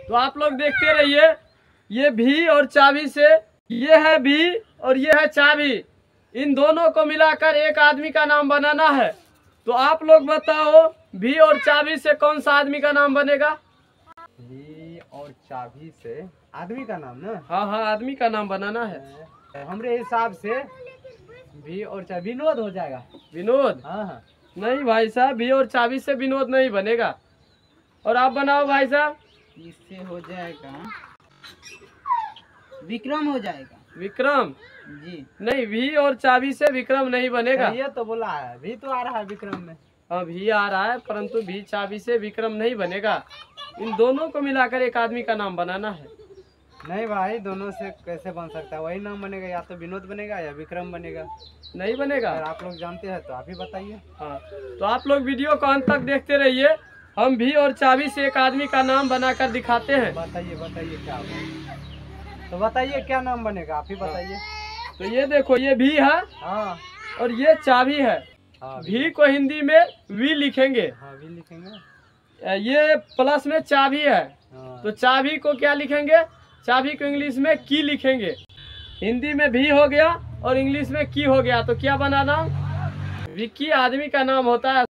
तो आप लोग देखते रहिए। ये भी और चाबी से, ये है भी और ये है चाबी, इन दोनों को मिलाकर एक आदमी का नाम बनाना है। तो आप लोग बताओ, भी और चाबी से कौन सा आदमी का नाम बनेगा? भी और चाबी से आदमी का नाम ना? हाँ हाँ, आदमी का नाम बनाना है। हमरे हिसाब से भी और चाबी विनोद हो जाएगा। विनोद? हाँ हाँ। नहीं भाई साहब, भी और चाबी से विनोद नहीं बनेगा। और आप बनाओ भाई साहब। इससे हो जाएगा विक्रम हो जाएगा। विक्रम? जी नहीं, भी और चाबी से विक्रम नहीं बनेगा। ये तो बोला है, भी तो आ रहा है विक्रम में। हाँ, भी आ रहा है, परंतु भी चाबी से विक्रम नहीं बनेगा। इन दोनों को मिलाकर एक आदमी का नाम बनाना है। नहीं भाई, दोनों से कैसे बन सकता है? वही नाम बनेगा, या तो विनोद बनेगा या विक्रम बनेगा। नहीं बनेगा? अगर आप लोग जानते हैं तो आप ही बताइए। हाँ, तो आप लोग वीडियो को अंत तक देखते रहिए। हम भी और चाबी से एक आदमी का नाम बनाकर दिखाते हैं। बताइए बताइए क्या होगा। तो बताइए क्या नाम बनेगा, आप ही बताइए। तो ये देखो, ये भी है हाँ और ये चाबी है। हाँ, भी को हिंदी में वी लिखेंगे। हाँ भी लिखेंगे। ये प्लस में चाबी है, हाँ। तो चाबी को क्या लिखेंगे? चाबी को इंग्लिश में की लिखेंगे। हिंदी में भी हो गया और इंग्लिश में की हो गया, तो क्या बनाना? विक्की आदमी का नाम होता है।